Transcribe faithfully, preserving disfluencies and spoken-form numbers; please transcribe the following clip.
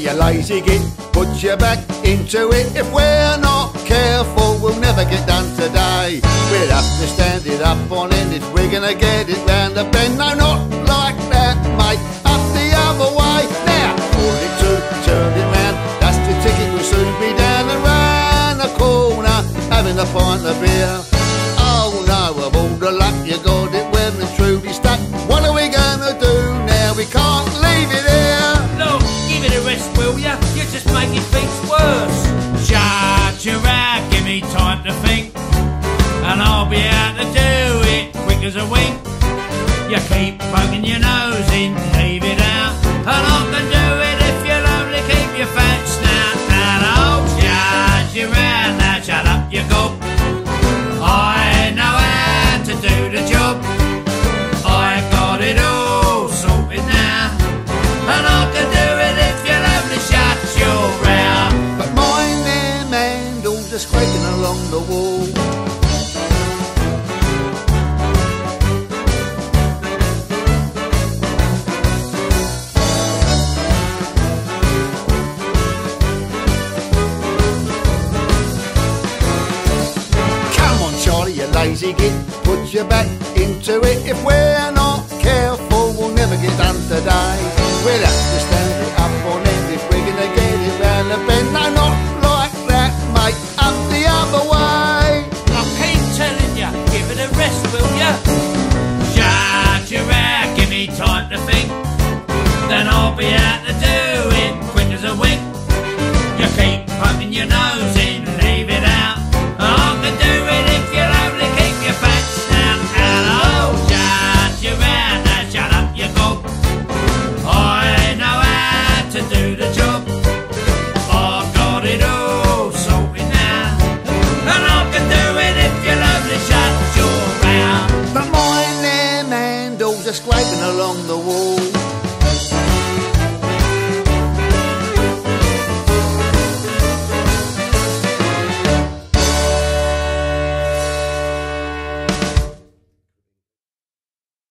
you lazy git, put your back into it. If we're not careful, we'll never get done today. We'll have to stand it up on end if we're gonna get it round the bend. No, not like that, mate, up the other way. Now, pull it to, turn it round, that's the ticket, we'll soon be down and round the corner, having a pint of beer. Oh no, of all the luck, you got it well and truly stuck. What are we gonna do now? We can't leave it here. Look, give it a rest, will ya? You're just making things worse. Shut your mouth, give me time to think, and I'll be out to do it quick as a wink. You keep poking your nose in, leave it out, and I can do it if you'll only keep your fat snout. Now, oh, shut your mouth, now shut up your gob. I know how to do the job. I got it all sorted now, and I can do it if you'll only shut your mouth. But mind them handles are scraping along the wall. Lazy git, put your back into it. If we're not careful, we'll never get done today. We'll have to stand it up on end if we're gonna get it round the bend. No, not like that, mate, up the other way. I keep telling ya, give it a rest, will ya? Shut your mouth, give me time to think, then I'll be out to do it quick as a wink. You keep poking your nose in, leave it out, I can do it if you'll only keep your fat snout. And oh, shut your mouth, now shut up your gob. I know how to do the job. I've got it all sorted now, and I can do it if you'll only shut your mouth. But mind them handles are scraping along the wall.